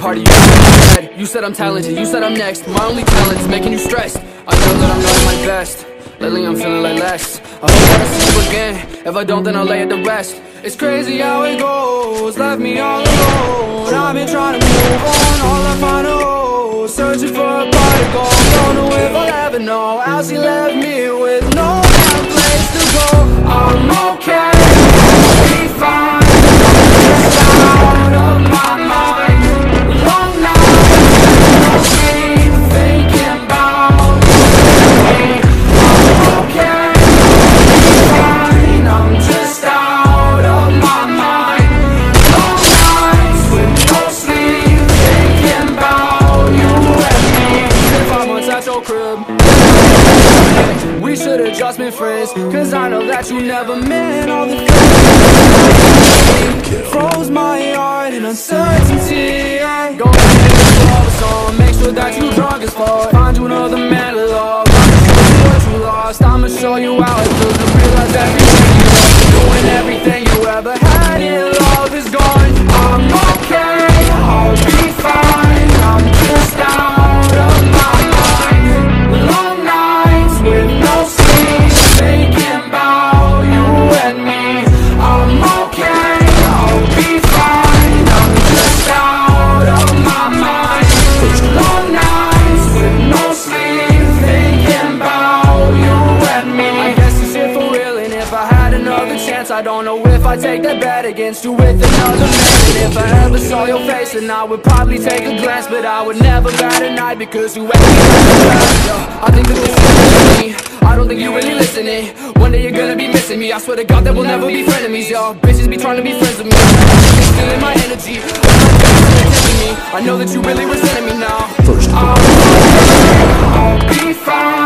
part of you. You said I'm talented, you said I'm next. My only talent's making you stressed. I know that I'm not at my best. Lately I'm feeling like less. I hope that I see you again. If I don't, then I'll lay it to rest. It's crazy how it goes, left me all alone. I've been trying to move on, all I find a hole. Searching for a particle, don't know if I'll ever know. How she left me with no damn place to go. I'm okay, I'll be fine. Just out of my mind. Long nights, no sleep, thinking about me. I'm okay, I'll be fine. I'm just out of my mind. Long nights with no sleep, thinking about you and me. If I once at your crib, we should've just been friends, cause I know that you never meant all the things. Froze my heart in uncertainty. Go ahead and love a song, make sure that you drunk as fuck. Find you another man to love, what you lost. I'ma show you how it feels to realize everything you lost. Doing everything you ever had in love is gone. I'm okay, I'll be fine. I'm just out of my mind. Long nights with no sleep, thinking about you and me. I'm okay, I'll be fine. I'm just out of my mind. Long nights with no sleep, thinking about you and me. I guess this shit for real, and if I had another chance, I don't know if I'd take that bet against you with another man. And if I ever saw your face, then I would probably take a glance, but I would never bat an eye because you ain't I think that this is me. I don't think you really listening. One day you're gonna be missing me. I swear to God that we'll never be frenemies, y'all. Bitches be trying to be friends with me. You're stealing my energy. I know that you really resenting me now. I'll be fine.